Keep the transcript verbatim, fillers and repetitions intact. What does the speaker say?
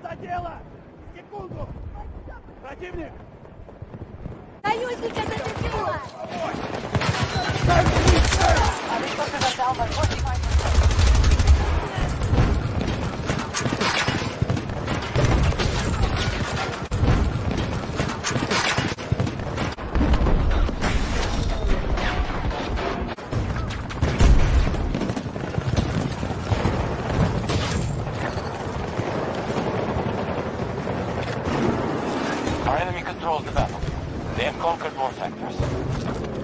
За дело! Секунду! Противник! Союзника зацепило! Our enemy controls the battle. They have conquered more sectors.